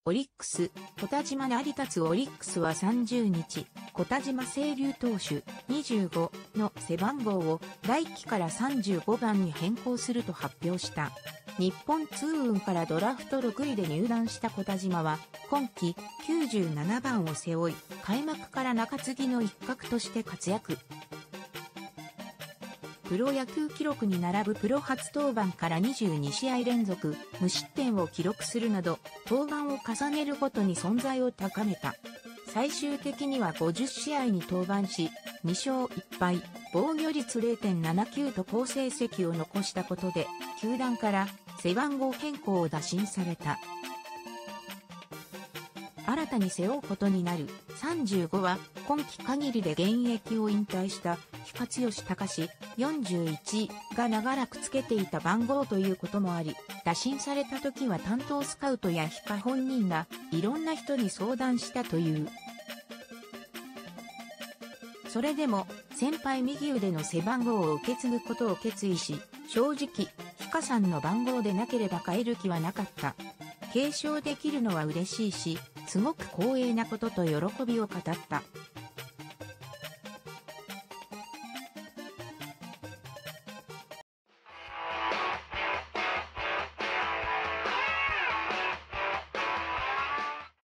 オリックス、小田島成立オリックスは30日、小田島清流投手25の背番号を来季から35番に変更すると発表した。日本ツーウンからドラフト6位で入団した小田島は、今季97番を背負い、開幕から中継ぎの一角として活躍。プロ野球記録に並ぶプロ初登板から22試合連続無失点を記録するなど、登板を重ねるごとに存在を高めた。最終的には50試合に登板し、2勝1敗、防御率 0.79 と好成績を残したことで、球団から背番号変更を打診された。新たに背負うことになる35は今季限りで現役を引退した比嘉剛隆41が長らくつけていた番号ということもあり、打診された時は担当スカウトや比嘉本人がいろんな人に相談したという。それでも先輩右腕の背番号を受け継ぐことを決意し、正直比嘉さんの番号でなければ変える気はなかった。継承できるのは嬉しいし、すごく光栄なことと喜びを語った。